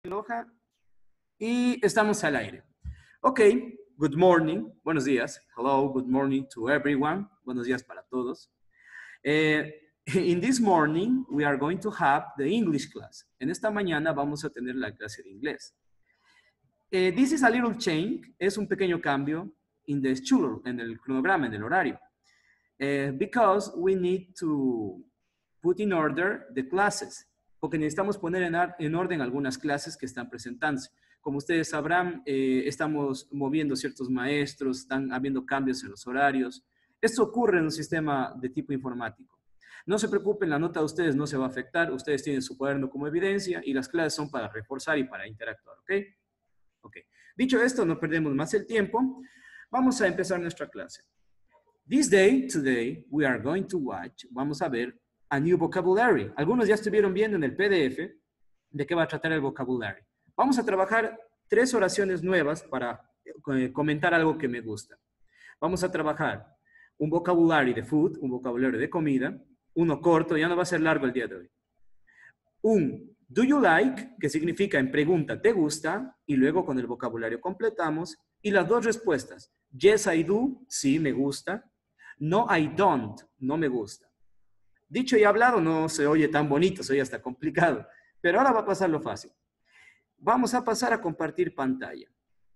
Loja y estamos al aire. Ok, good morning, buenos días. Hello, good morning to everyone. Buenos días para todos. In this morning, we are going to have the English class. En esta mañana vamos a tener la clase de inglés. This is a little change, es un pequeño cambio in the schedule, en el cronograma, en el horario. Because we need to put in order the classes, porque necesitamos poner en orden algunas clases que están presentándose. Como ustedes sabrán, estamos moviendo ciertos maestros, están habiendo cambios en los horarios. Esto ocurre en un sistema de tipo informático. No se preocupen, la nota de ustedes no se va a afectar, ustedes tienen su cuaderno como evidencia y las clases son para reforzar y para interactuar, ¿ok? Ok. Dicho esto, no perdemos más el tiempo. Vamos a empezar nuestra clase. Today, we are going to watch, vamos a ver, a new vocabulary. Algunos ya estuvieron viendo en el PDF de qué va a tratar el vocabulary. Vamos a trabajar 3 oraciones nuevas para comentar algo que me gusta. Vamos a trabajar un vocabulary de food, un vocabulario de comida, uno corto, ya no va a ser largo el día de hoy. Un do you like, que significa en pregunta, ¿te gusta? Y luego con el vocabulario completamos. Y las 2 respuestas, yes I do, sí me gusta. No I don't, no me gusta. Dicho y hablado no se oye tan bonito, se oye hasta complicado. Pero ahora va a pasar lo fácil. Vamos a pasar a compartir pantalla.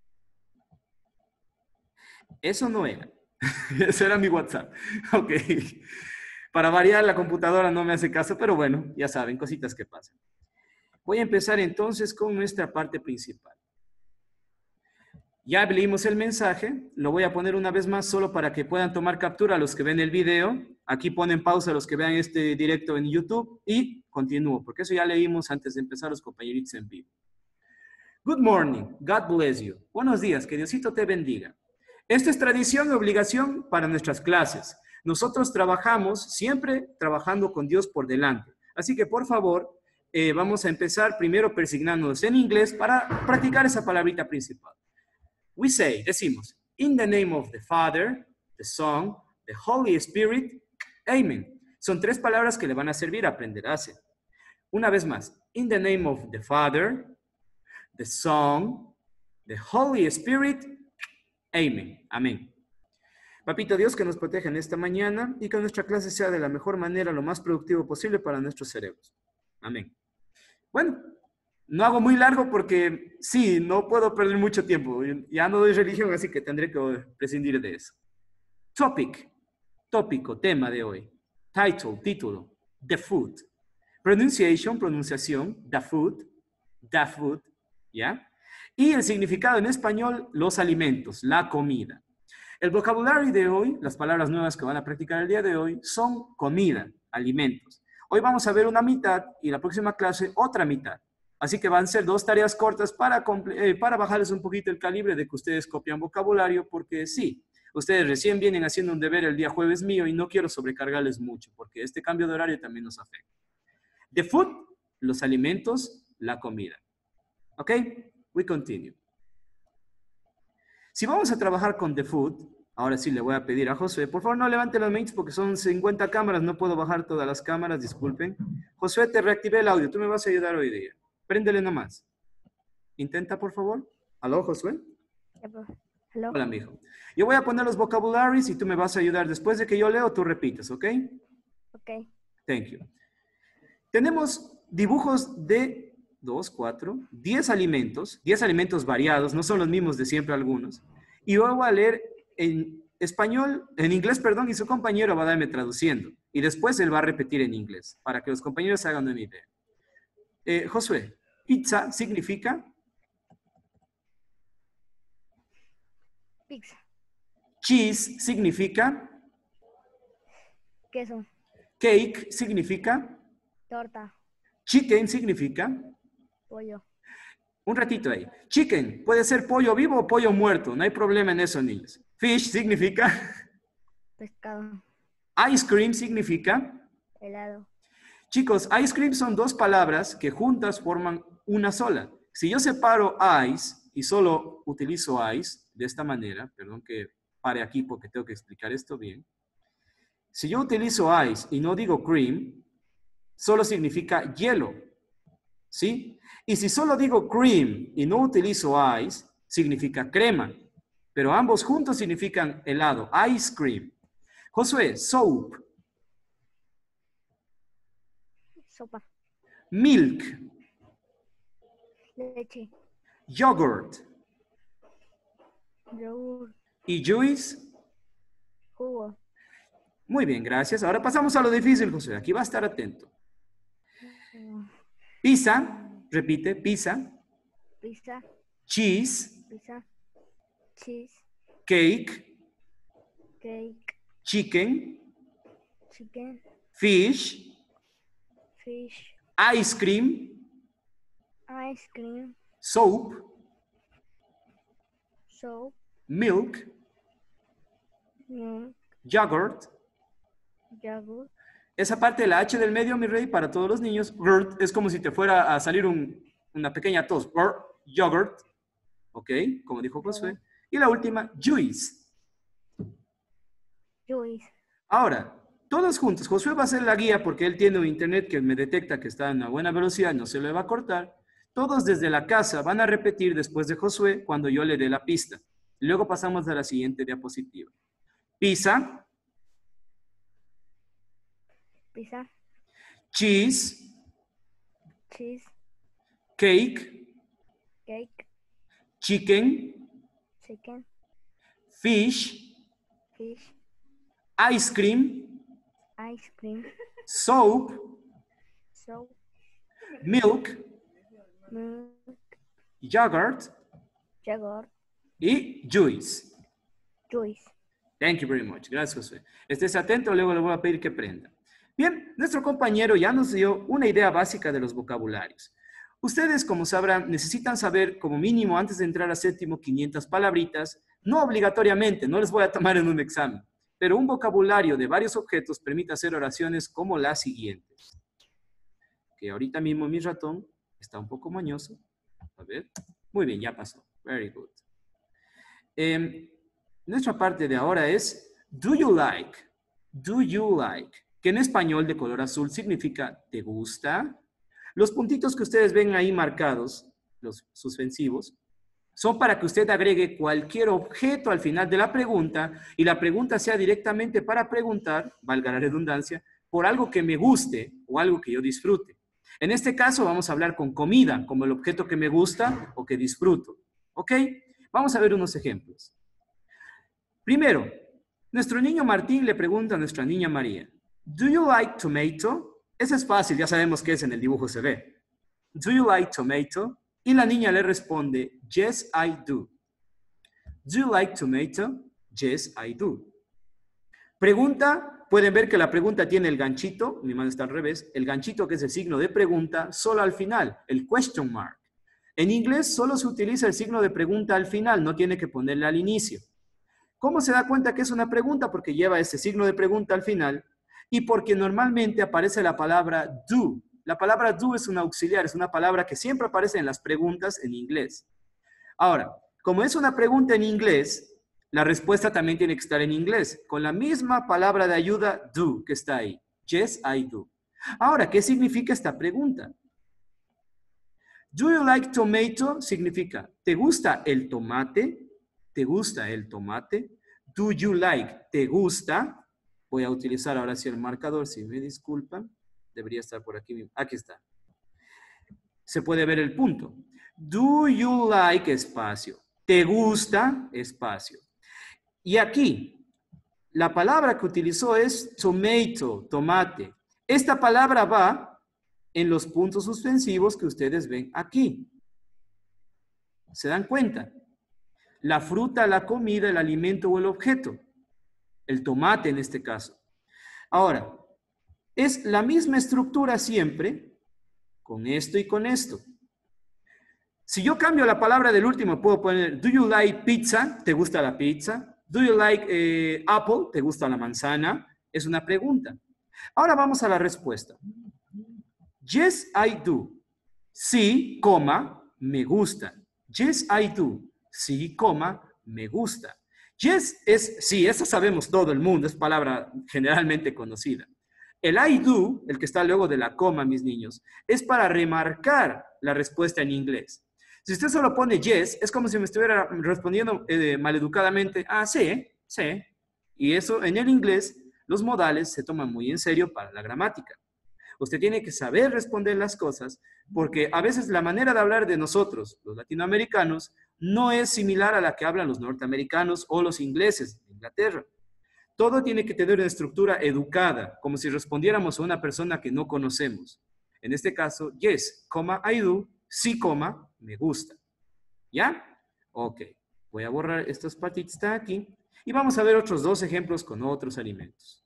Eso no era. Ese era mi WhatsApp. Ok. Para variar, la computadora no me hace caso, pero bueno, ya saben, cositas que pasan. Voy a empezar entonces con nuestra parte principal. Ya leímos el mensaje, lo voy a poner una vez más solo para que puedan tomar captura los que ven el video. Aquí ponen pausa los que vean este directo en YouTube y continúo, porque eso ya leímos antes de empezar los compañeritos en vivo. Good morning, God bless you. Buenos días, que Diosito te bendiga. Esta es tradición y obligación para nuestras clases. Nosotros trabajamos, siempre trabajando con Dios por delante. Así que por favor, vamos a empezar primero persignándonos en inglés para practicar esa palabrita principal. We say, decimos, in the name of the Father, the Son, the Holy Spirit, Amen. Son 3 palabras que le van a servir a aprender a hacer. Una vez más, in the name of the Father, the Son, the Holy Spirit, Amen. Amén. Papito Dios, que nos proteja en esta mañana y que nuestra clase sea de la mejor manera, lo más productivo posible para nuestros cerebros. Amén. Bueno. No hago muy largo porque sí, no puedo perder mucho tiempo. Ya no doy religión, así que tendré que prescindir de eso. Topic, tópico, tema de hoy. Title, título, the food. Pronunciation, pronunciación, the food, ¿ya? Y el significado en español, los alimentos, la comida. El vocabulario de hoy, las palabras nuevas que van a practicar el día de hoy, son comida, alimentos. Hoy vamos a ver una mitad y la próxima clase otra mitad. Así que van a ser 2 tareas cortas para bajarles un poquito el calibre de que ustedes copian vocabulario, porque sí, ustedes recién vienen haciendo un deber el día jueves mío y no quiero sobrecargarles mucho, porque este cambio de horario también nos afecta. The food, los alimentos, la comida. ¿Ok? We continue. Si vamos a trabajar con the food, ahora sí le voy a pedir a Josué, por favor no levante las manos porque son 50 cámaras, no puedo bajar todas las cámaras, disculpen. Josué, te reactivé el audio, tú me vas a ayudar hoy día. Préndele nomás. Intenta, por favor. ¿Aló, Josué? Hello. Hola, mijo. Yo voy a poner los vocabularies y tú me vas a ayudar. Después de que yo leo, tú repites, ¿ok? Ok. Thank you. Tenemos dibujos de 2, 4, 10 alimentos variados, no son los mismos de siempre algunos. Y yo voy a leer en inglés, perdón, y su compañero va a darme traduciendo. Y después él va a repetir en inglés, para que los compañeros hagan una idea. Josué, pizza significa Pizza. cheese significa Queso. cake significa Torta. chicken significa Pollo. un ratito ahí. Chicken puede ser pollo vivo o pollo muerto, no hay problema en eso, niños. Fish significa Pescado. ice cream significa Helado. chicos, ice cream son 2 palabras que juntas forman una sola. Si yo separo ice y solo utilizo ice de esta manera, perdón que pare aquí porque tengo que explicar esto bien. Si yo utilizo ice y no digo cream, solo significa hielo. ¿sí? Y si solo digo cream y no utilizo ice, significa crema. Pero ambos juntos significan helado, ice cream. Josué, soap, Sopa. milk, Leche. yogurt Yogur. y juice. Jugo. Muy bien, gracias. Ahora pasamos a lo difícil, Josué. Aquí va a estar atento. Pizza, repite, pizza, Pizza. cheese, Pizza. Cheese. cake, Cake. chicken, Chicken. fish, Fish. ice cream, Ice cream. soap, Soap. milk, Milk. yogurt. Yogurt. Esa parte de la H del medio, mi rey, para todos los niños, gurt, es como si te fuera a salir una pequeña tos. Yogurt, ¿ok? Como dijo Josué. Y la última, juice. Juice. Ahora, todos juntos. Josué va a hacer la guía porque él tiene un internet que me detecta que está a una buena velocidad, no se le va a cortar. Todos desde la casa van a repetir después de Josué cuando yo le dé la pista. Luego pasamos a la siguiente diapositiva. Pizza, Pizza. cheese, Cheese. cake, Cake. chicken, Chicken. fish, Fish. ice cream, Ice cream. soap, Soap. milk, Milk. yogurt Yogurt. y juice. Juice. Thank you very much. Gracias, Josué. Estés atento, luego le voy a pedir que prenda. Bien, nuestro compañero ya nos dio una idea básica de los vocabularios. Ustedes, como sabrán, necesitan saber como mínimo antes de entrar a séptimo 500 palabritas, no obligatoriamente, no les voy a tomar en un examen, pero un vocabulario de varios objetos permite hacer oraciones como las siguientes. Que ahorita mismo mi ratón está un poco mañoso. A ver. Muy bien, ya pasó. Very good. Nuestra parte de ahora es do you like? Do you like? Que en español de color azul significa ¿te gusta? Los puntitos que ustedes ven ahí marcados, los suspensivos, son para que usted agregue cualquier objeto al final de la pregunta y la pregunta sea directamente para preguntar, valga la redundancia, por algo que me guste o algo que yo disfrute. En este caso vamos a hablar con comida, como el objeto que me gusta o que disfruto. ¿Ok? Vamos a ver unos ejemplos. Primero, nuestro niño Martín le pregunta a nuestra niña María, ¿do you like tomato? Eso es fácil, ya sabemos qué es, en el dibujo se ve. ¿Do you like tomato? Y la niña le responde, yes, I do. ¿Do you like tomato? Yes, I do. Pregunta, pueden ver que la pregunta tiene el ganchito, mi mano está al revés, el ganchito que es el signo de pregunta solo al final, el question mark. En inglés solo se utiliza el signo de pregunta al final, no tiene que ponerle al inicio. ¿Cómo se da cuenta que es una pregunta? Porque lleva ese signo de pregunta al final y porque normalmente aparece la palabra do. La palabra do es un auxiliar, es una palabra que siempre aparece en las preguntas en inglés. Ahora, como es una pregunta en inglés, la respuesta también tiene que estar en inglés, con la misma palabra de ayuda do que está ahí. Yes, I do. Ahora, ¿qué significa esta pregunta? Do you like tomato? Significa, ¿te gusta el tomate? ¿Te gusta el tomate? Do you like? ¿Te gusta? Voy a utilizar ahora sí el marcador, si me disculpan. Debería estar por aquí mismo. Aquí está. Se puede ver el punto. Do you like? Espacio. ¿Te gusta? Espacio. Y aquí, la palabra que utilizó es tomato, tomate. Esta palabra va en los puntos suspensivos que ustedes ven aquí. ¿Se dan cuenta? La fruta, la comida, el alimento o el objeto. El tomate en este caso. Ahora, es la misma estructura siempre con esto y con esto. Si yo cambio la palabra del último, puedo poner, do you like pizza? ¿Te gusta la pizza? Do you like apple? ¿Te gusta la manzana? Es una pregunta. Ahora vamos a la respuesta. Yes, I do. Sí, coma, me gusta. Yes, I do. Sí, coma, me gusta. Yes es sí, eso sabemos todo el mundo, es palabra generalmente conocida. El I do, el que está luego de la coma, mis niños, es para remarcar la respuesta en inglés. Si usted solo pone yes, es como si me estuviera respondiendo maleducadamente, ah, sí, sí. Y eso en el inglés, los modales se toman muy en serio para la gramática. Usted tiene que saber responder las cosas porque a veces la manera de hablar de nosotros, los latinoamericanos, no es similar a la que hablan los norteamericanos o los ingleses de Inglaterra. Todo tiene que tener una estructura educada, como si respondiéramos a una persona que no conocemos. En este caso, yes, I do, sí, me gusta. ¿Ya? Ok. Voy a borrar estas patitas de aquí y vamos a ver otros dos ejemplos con otros alimentos.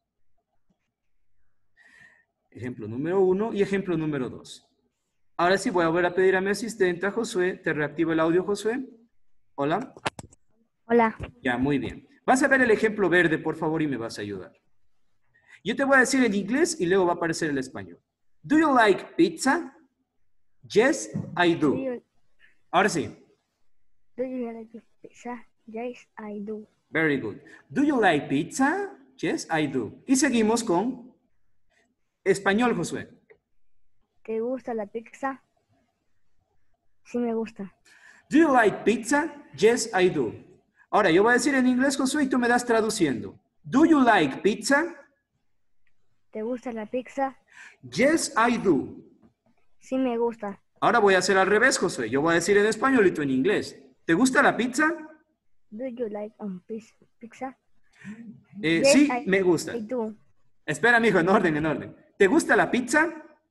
Ejemplo número 1 y ejemplo número 2. Ahora sí voy a volver a pedir a mi asistente, a Josué. ¿Te reactivo el audio, Josué? Hola. Hola. Ya, muy bien. Vas a ver el ejemplo verde, por favor, y me vas a ayudar. Yo te voy a decir en inglés y luego va a aparecer el español. Do you like pizza? Yes, I do. Ahora sí. Do you like pizza? Yes, I do. Very good. Do you like pizza? Yes, I do. Y seguimos con español, Josué. ¿Te gusta la pizza? Sí me gusta. Do you like pizza? Yes, I do. Ahora, yo voy a decir en inglés, Josué, y tú me das traduciendo. Do you like pizza? ¿Te gusta la pizza? Yes, I do. Sí me gusta. Ahora voy a hacer al revés, Josué. Yo voy a decir en español y tú en inglés. ¿Te gusta la pizza? Do you like pizza? Sí, me gusta. I do. Espera, mijo, en orden, en orden. ¿Te gusta la pizza?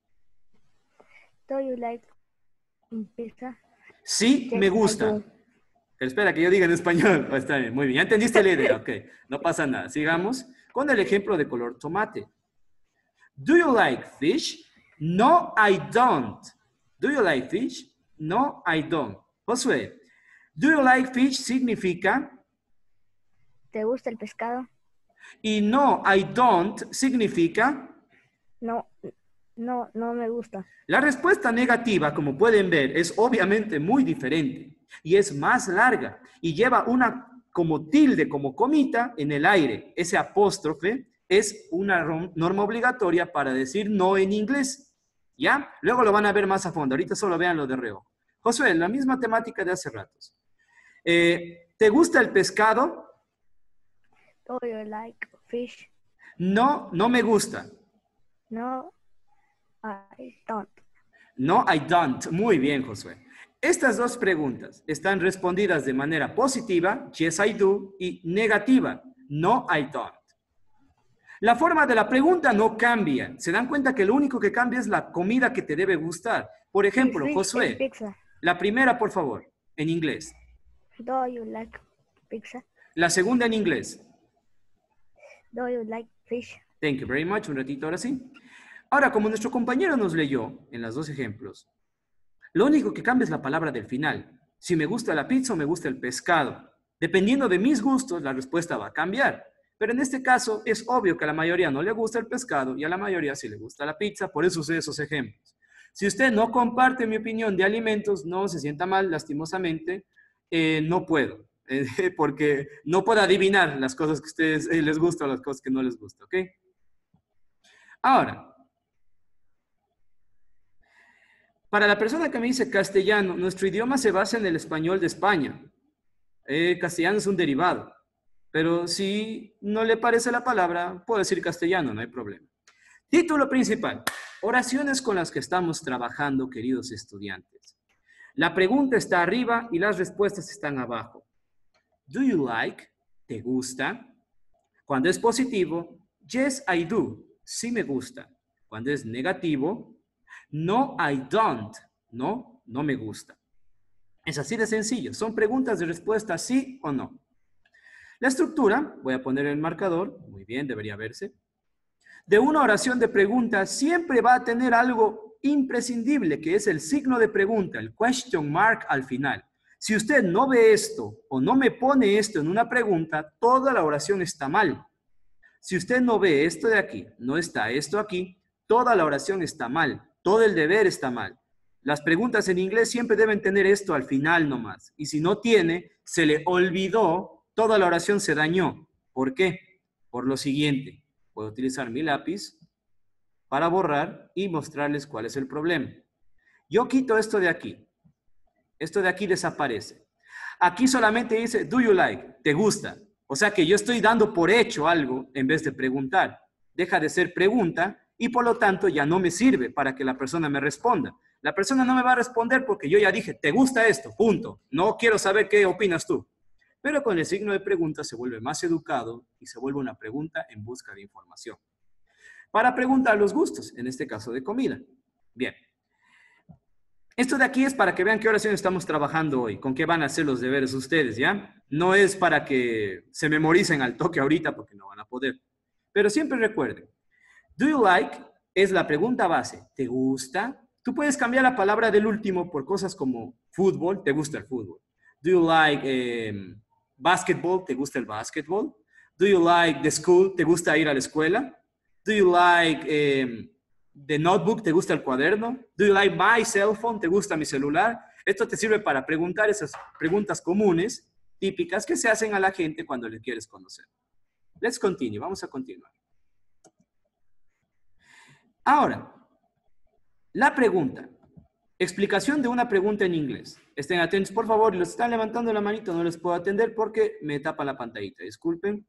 Do you like pizza? Sí, Yes, me I gusta. do. Pero espera que yo diga en español. Oh, está bien, muy bien. Ya entendiste la idea. Ok, no pasa nada. Sigamos con el ejemplo de color tomate. Do you like fish? No, I don't. Do you like fish? No, I don't. Josué, do you like fish significa ¿Te gusta el pescado? y no, I don't significa No me gusta. la respuesta negativa, como pueden ver, es obviamente muy diferente y es más larga y lleva una como tilde, como comita en el aire. Ese apóstrofe es una norma obligatoria para decir no en inglés. ¿Ya? Luego lo van a ver más a fondo. Ahorita solo vean lo de reojo. Josué, la misma temática de hace ratos. ¿Te gusta el pescado? Do you like fish? No, no me gusta. No, I don't. No, I don't. Muy bien, Josué. Estas dos preguntas están respondidas de manera positiva, yes, I do, y negativa, no, I don't. La forma de la pregunta no cambia. Se dan cuenta que lo único que cambia es la comida que te debe gustar. Por ejemplo, Fish Josué, and pizza. la primera, por favor, en inglés. Do you like pizza? La segunda en inglés. Do you like fish? Thank you very much. Un ratito ahora sí. Ahora, como nuestro compañero nos leyó en los dos ejemplos, lo único que cambia es la palabra del final. Si me gusta la pizza o me gusta el pescado. Dependiendo de mis gustos, la respuesta va a cambiar. Pero en este caso es obvio que a la mayoría no le gusta el pescado y a la mayoría sí le gusta la pizza. Por eso usé esos ejemplos. Si usted no comparte mi opinión de alimentos, no se sienta mal, lastimosamente, no puedo. Porque no puedo adivinar las cosas que a ustedes les gustan o las cosas que no les gustan, ¿ok? Ahora, para la persona que me dice castellano, nuestro idioma se basa en el español de España. Castellano es un derivado. Pero si no le parece la palabra, puedo decir castellano, no hay problema. Título principal. Oraciones con las que estamos trabajando, queridos estudiantes. La pregunta está arriba y las respuestas están abajo. Do you like? ¿Te gusta? Cuando es positivo, yes, I do. Sí me gusta. Cuando es negativo, no, I don't. No, no me gusta. Es así de sencillo. Son preguntas de respuesta sí o no. La estructura, voy a poner el marcador, muy bien, debería verse. De una oración de pregunta siempre va a tener algo imprescindible, que es el signo de pregunta, el question mark al final. Si usted no ve esto o no me pone esto en una pregunta, toda la oración está mal. Si usted no ve esto de aquí, no está esto aquí, toda la oración está mal, todo el deber está mal. Las preguntas en inglés siempre deben tener esto al final nomás. Y si no tiene, se le olvidó, toda la oración se dañó. ¿Por qué? Por lo siguiente. Puedo utilizar mi lápiz para borrar y mostrarles cuál es el problema. Yo quito esto de aquí. Esto de aquí desaparece. Aquí solamente dice, do you like? ¿Te gusta? O sea que yo estoy dando por hecho algo en vez de preguntar. Deja de ser pregunta y por lo tanto ya no me sirve para que la persona me responda. La persona no me va a responder porque yo ya dije, ¿te gusta esto? Punto. No quiero saber qué opinas tú. Pero con el signo de pregunta se vuelve más educado y se vuelve una pregunta en busca de información. Para preguntar los gustos, en este caso de comida. Bien. Esto de aquí es para que vean qué oración estamos trabajando hoy, con qué van a hacer los deberes ustedes, ¿ya? No es para que se memoricen al toque ahorita porque no van a poder. Pero siempre recuerden, do you like es la pregunta base. ¿Te gusta? Tú puedes cambiar la palabra del último por cosas como fútbol, ¿te gusta el fútbol? Do you like basketball? ¿Te gusta el basketball? Do you like the school? ¿Te gusta ir a la escuela? Do you like the notebook? ¿Te gusta el cuaderno? Do you like my cell phone? ¿Te gusta mi celular? Esto te sirve para preguntar esas preguntas comunes, típicas, que se hacen a la gente cuando le quieres conocer. Let's continue. Vamos a continuar. Ahora, la pregunta. Explicación de una pregunta en inglés. Estén atentos, por favor. Los están levantando la manito, no les puedo atender porque me tapa la pantallita. Disculpen.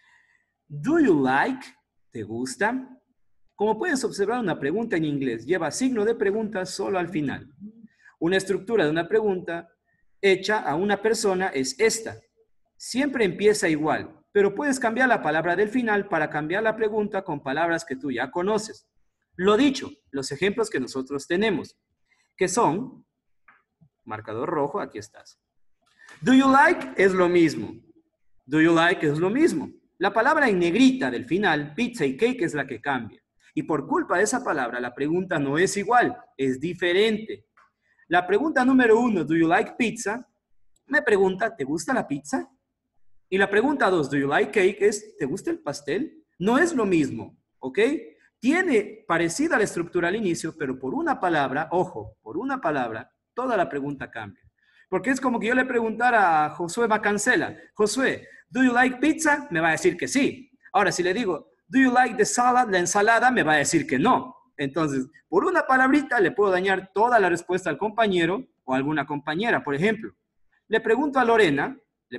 Do you like? ¿Te gusta? Como puedes observar, una pregunta en inglés lleva signo de pregunta solo al final. Una estructura de una pregunta hecha a una persona es esta. Siempre empieza igual, pero puedes cambiar la palabra del final para cambiar la pregunta con palabras que tú ya conoces. Lo dicho, los ejemplos que nosotros tenemos, que son, marcador rojo, aquí estás. Do you like es lo mismo. Do you like es lo mismo. La palabra en negrita del final, pizza y cake, es la que cambia. Y por culpa de esa palabra, la pregunta no es igual, es diferente. La pregunta número 1, do you like pizza? Me pregunta, ¿te gusta la pizza? Y la pregunta 2, do you like cake? Es, ¿te gusta el pastel? No es lo mismo, ¿ok? Tiene parecida la estructura al inicio, pero por una palabra, ojo, por una palabra, toda la pregunta cambia. Porque es como que yo le preguntara a Josué Macancela, Josué, ¿do you like pizza? Me va a decir que sí. Ahora, si le digo, ¿do you like the salad? La ensalada, me va a decir que no. Entonces, por una palabrita le puedo dañar toda la respuesta al compañero o a alguna compañera. Por ejemplo, le pregunto a Lorena,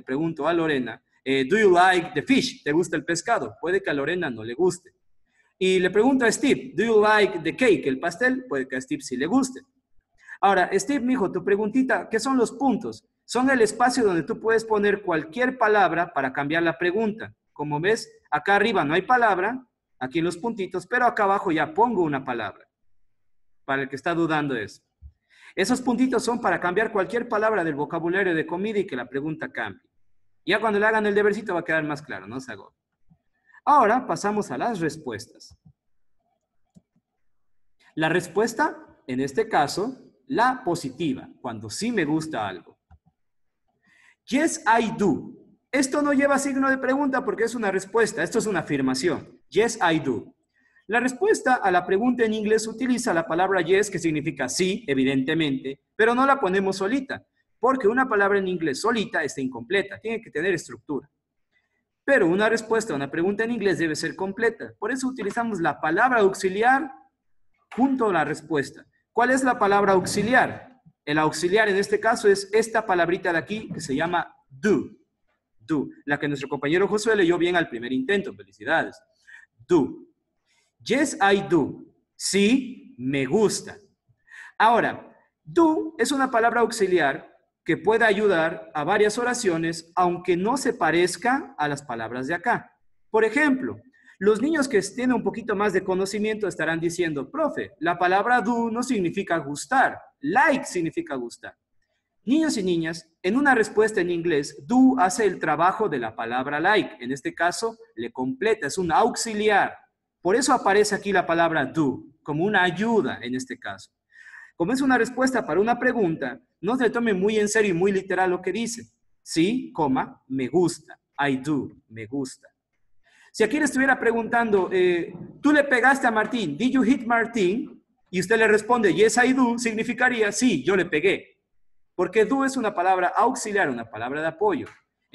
¿do you like the fish? ¿Te gusta el pescado? Puede que a Lorena no le guste. Y le pregunto a Steve, ¿do you like the cake? El pastel, puede que a Steve sí le guste. Ahora, Steve, mijo, tu preguntita, ¿qué son los puntos? Son el espacio donde tú puedes poner cualquier palabra para cambiar la pregunta. Como ves, acá arriba no hay palabra, aquí en los puntitos, pero acá abajo ya pongo una palabra. Para el que está dudando eso. Esos puntitos son para cambiar cualquier palabra del vocabulario de comida y que la pregunta cambie. Ya cuando le hagan el debercito va a quedar más claro, no se hago. Ahora pasamos a las respuestas. La respuesta, en este caso, la positiva, cuando sí me gusta algo. Yes, I do. Esto no lleva signo de pregunta porque es una respuesta. Esto es una afirmación. Yes, I do. La respuesta a la pregunta en inglés utiliza la palabra yes, que significa sí, evidentemente, pero no la ponemos solita, porque una palabra en inglés solita está incompleta, tiene que tener estructura. Pero una respuesta a una pregunta en inglés debe ser completa. Por eso utilizamos la palabra auxiliar junto a la respuesta. ¿Cuál es la palabra auxiliar? El auxiliar en este caso es esta palabrita de aquí que se llama do. Do. La que nuestro compañero Josué leyó bien al primer intento. Felicidades. Do. Yes, I do. Sí, me gusta. Ahora, do es una palabra auxiliar que puede ayudar a varias oraciones, aunque no se parezca a las palabras de acá. Por ejemplo, los niños que tienen un poquito más de conocimiento estarán diciendo, profe, la palabra do no significa gustar, like significa gustar. Niños y niñas, en una respuesta en inglés, do hace el trabajo de la palabra like. En este caso, le completa, es un auxiliar. Por eso aparece aquí la palabra do, como una ayuda en este caso. Como es una respuesta para una pregunta, no se tome muy en serio y muy literal lo que dice. Sí, coma, me gusta. I do, me gusta. Si aquí le estuviera preguntando, ¿tú le pegaste a Martín? ¿Did you hit Martín? Y usted le responde, yes, I do, significaría, sí, yo le pegué. Porque do es una palabra auxiliar, una palabra de apoyo.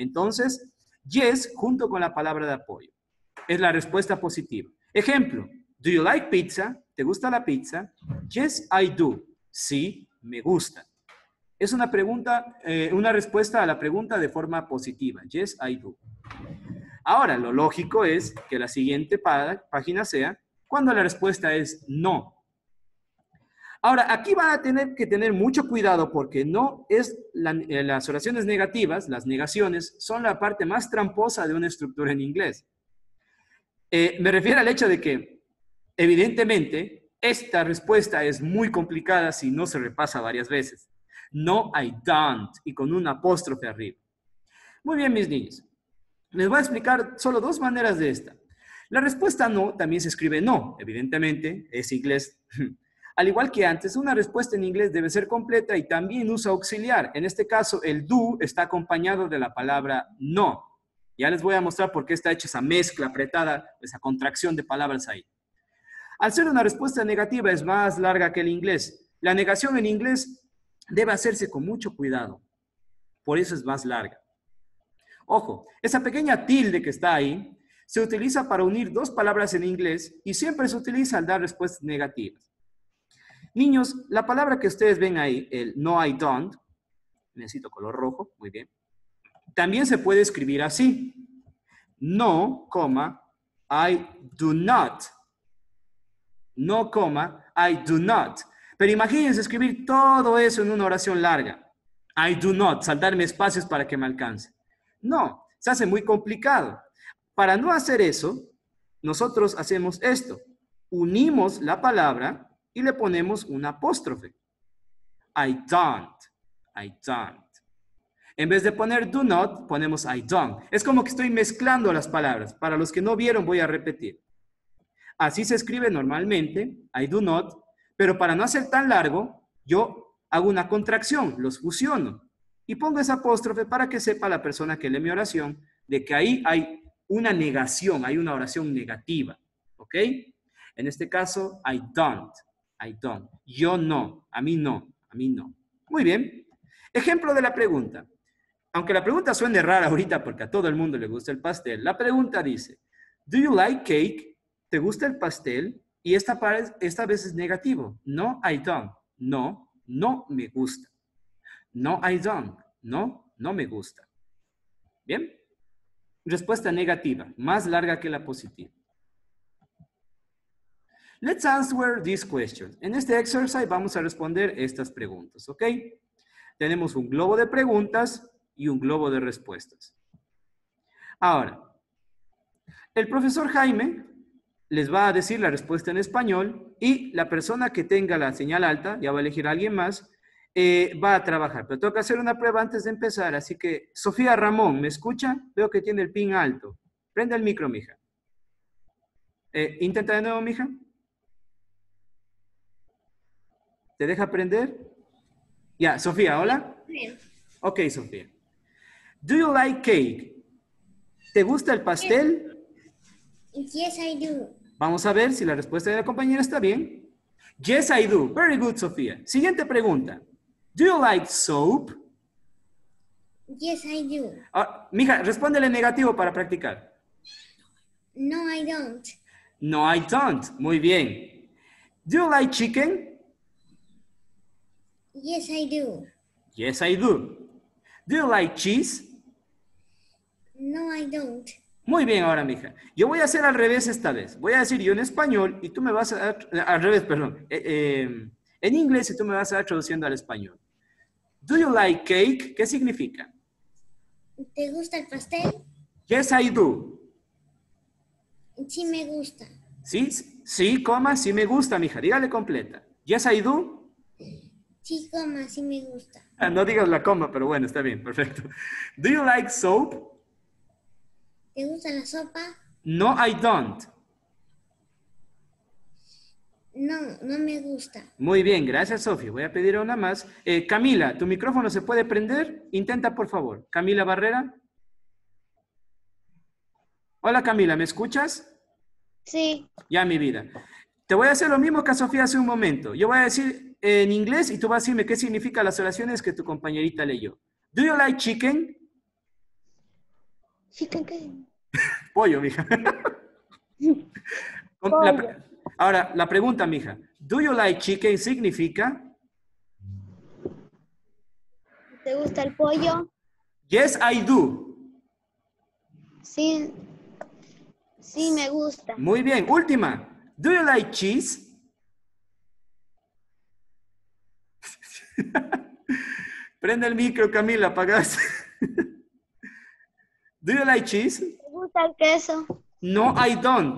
Entonces, yes, junto con la palabra de apoyo. Es la respuesta positiva. Ejemplo, Do you like pizza? ¿Te gusta la pizza? Yes, I do. Sí, me gusta. Es una pregunta, una respuesta a la pregunta de forma positiva. Yes, I do. Ahora, lo lógico es que la siguiente página sea cuando la respuesta es no. Ahora, aquí van a tener que tener mucho cuidado porque no es las oraciones negativas, las negaciones, son la parte más tramposa de una estructura en inglés. Me refiero al hecho de que, evidentemente, esta respuesta es muy complicada si no se repasa varias veces. No, I don't, y con un apóstrofe arriba. Muy bien, mis niños. Les voy a explicar solo dos maneras de esta. La respuesta no también se escribe no, evidentemente, es inglés. Al igual que antes, una respuesta en inglés debe ser completa y también usa auxiliar. En este caso, el do está acompañado de la palabra no. Ya les voy a mostrar por qué está hecha esa mezcla apretada, esa contracción de palabras ahí. Al ser una respuesta negativa es más larga que el inglés. La negación en inglés debe hacerse con mucho cuidado. Por eso es más larga. Ojo, esa pequeña tilde que está ahí se utiliza para unir dos palabras en inglés y siempre se utiliza al dar respuestas negativas. Niños, la palabra que ustedes ven ahí, el no, I don't, necesito color rojo, muy bien, también se puede escribir así. No, I do not. No, I do not. Pero imagínense escribir todo eso en una oración larga. I do not, saltarme espacios para que me alcance. No, se hace muy complicado. Para no hacer eso, nosotros hacemos esto. Unimos la palabra y le ponemos un apóstrofe. I don't. I don't. En vez de poner do not, ponemos I don't. Es como que estoy mezclando las palabras. Para los que no vieron, voy a repetir. Así se escribe normalmente, I do not, pero para no hacer tan largo, yo hago una contracción, los fusiono y pongo ese apóstrofe para que sepa la persona que lee mi oración de que ahí hay una negación, hay una oración negativa, ¿ok? En este caso, I don't. I don't. Yo no, a mí no, a mí no. Muy bien. Ejemplo de la pregunta. Aunque la pregunta suene rara ahorita porque a todo el mundo le gusta el pastel, la pregunta dice, do you like cake? ¿Te gusta el pastel? Y esta vez es negativo. No, I don't. No, no me gusta. No, I don't. No, no me gusta. ¿Bien? Respuesta negativa, más larga que la positiva. Let's answer these questions. En este exercise vamos a responder estas preguntas, ¿ok? Tenemos un globo de preguntas y un globo de respuestas. Ahora, el profesor Jaime les va a decir la respuesta en español y la persona que tenga la señal alta, ya va a elegir a alguien más, va a trabajar. Pero tengo que hacer una prueba antes de empezar, así que, Sofía Ramón, ¿me escucha? Veo que tiene el pin alto. Prende el micro, mija. Intenta de nuevo, mija. ¿Te deja prender? Ya, Sofía, ¿hola? Bien. Ok, Sofía. Do you like cake? ¿Te gusta el pastel? Yes, I do. Vamos a ver si la respuesta de la compañera está bien. Yes, I do. Very good, Sofía. Siguiente pregunta. Do you like soap? Yes, I do. Mija, respóndele negativo para practicar. No, I don't. No, I don't. Muy bien. Do you like chicken? Yes, I do. Yes, I do. Do you like cheese? No, I don't. Muy bien ahora, mija. Yo voy a hacer al revés esta vez. Voy a decir yo en español y tú me vas a dar, al revés, perdón. En inglés y tú me vas a dar traduciendo al español. Do you like cake? ¿Qué significa? ¿Te gusta el pastel? Yes, I do. Sí, me gusta. Sí, sí, coma, sí me gusta, mija. Dígale completa. Yes, I do. Sí, coma, sí me gusta. No digas la coma, pero bueno, está bien, perfecto. Do you like soap? ¿Te gusta la sopa? No, I don't. No, no me gusta. Muy bien, gracias, Sofía. Voy a pedir una más. Camila, ¿tu micrófono se puede prender? Intenta, por favor. Camila Barrera. Hola, Camila, ¿me escuchas? Sí. Ya, mi vida. Te voy a hacer lo mismo que a Sofía hace un momento. Yo voy a decir en inglés y tú vas a decirme qué significan las oraciones que tu compañerita leyó. Do you like chicken? Chicken. Pollo, mija. Pollo. Ahora, la pregunta, mija. Do you like chicken significa? ¿Te gusta el pollo? Yes, I do. Sí, sí me gusta. Muy bien. Última. Do you like cheese? Prende el micro, Camila, apagaste. Do you like cheese? ¿Te gusta el queso? No, I don't.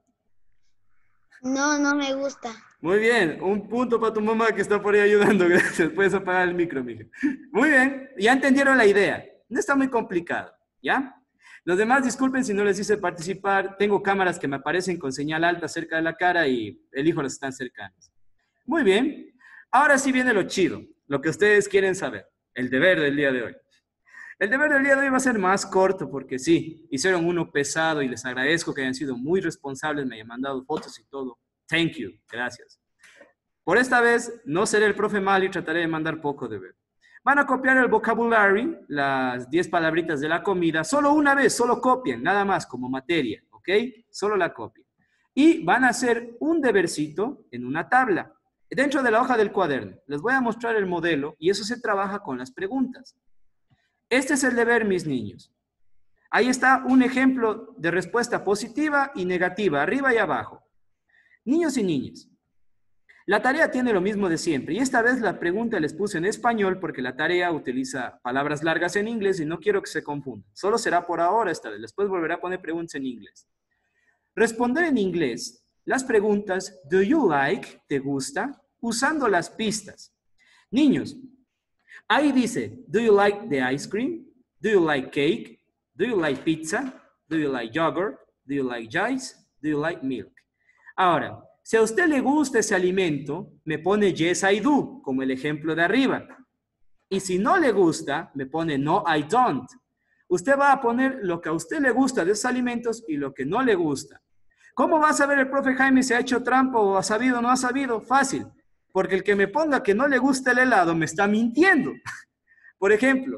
No, no me gusta. Muy bien. Un punto para tu mamá que está por ahí ayudando. Gracias. Puedes apagar el micro, mija. Muy bien. Ya entendieron la idea. No está muy complicado. ¿Ya? Los demás, disculpen si no les hice participar. Tengo cámaras que me aparecen con señal alta cerca de la cara y elijo las que están cercanas. Muy bien. Ahora sí viene lo chido. Lo que ustedes quieren saber. El deber del día de hoy. El deber del día de hoy va a ser más corto porque sí, hicieron uno pesado y les agradezco que hayan sido muy responsables, me hayan mandado fotos y todo. Thank you, gracias. Por esta vez no seré el profe malo y trataré de mandar poco deber. Van a copiar el vocabulary, las 10 palabritas de la comida, solo una vez, solo copien, nada más como materia, ¿ok? Solo la copien. Y van a hacer un debercito en una tabla, dentro de la hoja del cuaderno. Les voy a mostrar el modelo y eso se trabaja con las preguntas. Este es el deber, mis niños. Ahí está un ejemplo de respuesta positiva y negativa, arriba y abajo. Niños y niñas, la tarea tiene lo mismo de siempre. Y esta vez la pregunta les puse en español porque la tarea utiliza palabras largas en inglés y no quiero que se confundan. Solo será por ahora esta vez. Después volveré a poner preguntas en inglés. Responder en inglés las preguntas do you like, ¿te gusta? Usando las pistas. Niños, ahí dice, do you like the ice cream? Do you like cake? Do you like pizza? Do you like yogurt? Do you like rice? Do you like milk? Ahora, si a usted le gusta ese alimento, me pone yes, I do, como el ejemplo de arriba. Y si no le gusta, me pone no, I don't. Usted va a poner lo que a usted le gusta de esos alimentos y lo que no le gusta. ¿Cómo va a saber el profe Jaime si ha hecho trampa o ha sabido o no ha sabido? Fácil. Porque el que me ponga que no le gusta el helado me está mintiendo. Por ejemplo,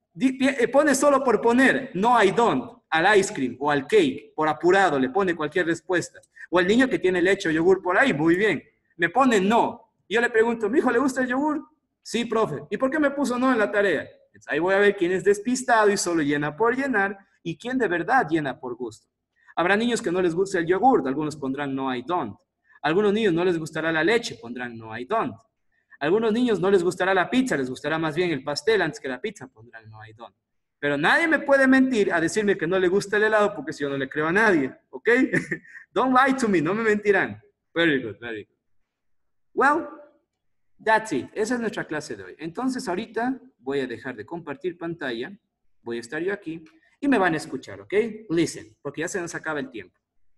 pone solo por poner no, I don't, al ice cream o al cake, por apurado, le pone cualquier respuesta. O el niño que tiene leche o yogur por ahí, muy bien. Me pone no. Y yo le pregunto, ¿mi hijo le gusta el yogur? Sí, profe. ¿Y por qué me puso no en la tarea? Entonces, ahí voy a ver quién es despistado y solo llena por llenar y quién de verdad llena por gusto. Habrá niños que no les gusta el yogur, algunos pondrán no, I don't. Algunos niños no les gustará la leche, pondrán no, I don't. Algunos niños no les gustará la pizza, les gustará más bien el pastel antes que la pizza, pondrán no, I don't. Pero nadie me puede mentir a decirme que no le gusta el helado porque si yo no le creo a nadie, ¿ok? Don't lie to me, no me mentirán. Very good, very good. Well, that's it. Esa es nuestra clase de hoy. Entonces ahorita voy a dejar de compartir pantalla, voy a estar yo aquí y me van a escuchar, ¿ok? Listen, porque ya se nos acaba el tiempo.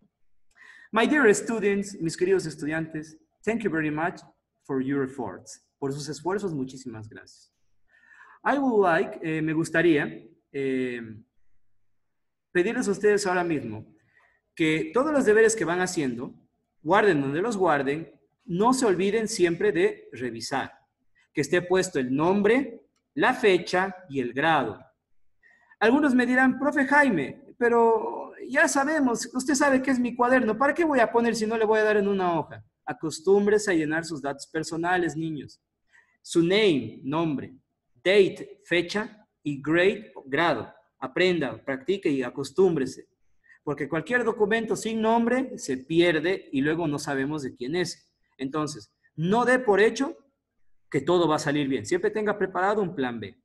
My dear students, mis queridos estudiantes, thank you very much for your efforts. Por sus esfuerzos, muchísimas gracias. I would like, me gustaría pedirles a ustedes ahora mismo que todos los deberes que van haciendo, guarden donde los guarden, no se olviden siempre de revisar. Que esté puesto el nombre, la fecha y el grado. Algunos me dirán, profe Jaime, pero ya sabemos, usted sabe que es mi cuaderno, ¿para qué voy a poner si no le voy a dar en una hoja? Acostúmbrese a llenar sus datos personales, niños. Su name, nombre, date, fecha y grade, grado. Aprenda, practique y acostúmbrese. Porque cualquier documento sin nombre se pierde y luego no sabemos de quién es. Entonces, no dé por hecho que todo va a salir bien. Siempre tenga preparado un plan B.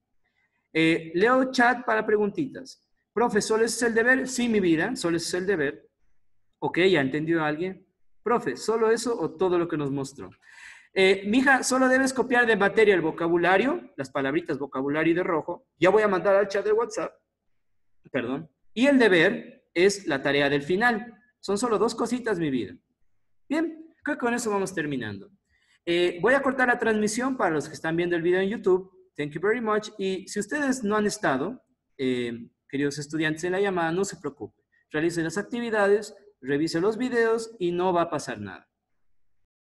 Leo chat para preguntitas. Profe, ¿solo ese es el deber? Sí, mi vida, solo ese es el deber. Ok, ¿ya entendió alguien? Profe, ¿solo eso o todo lo que nos mostró? Mija, solo debes copiar de materia el vocabulario, las palabritas vocabulario de rojo. Ya voy a mandar al chat de WhatsApp. Perdón. Y el deber es la tarea del final. Son solo 2 cositas, mi vida. Bien, creo que con eso vamos terminando. Voy a cortar la transmisión para los que están viendo el video en YouTube. Thank you very much. Y si ustedes no han estado, queridos estudiantes en la llamada, no se preocupen. Realicen las actividades, revise los videos y no va a pasar nada.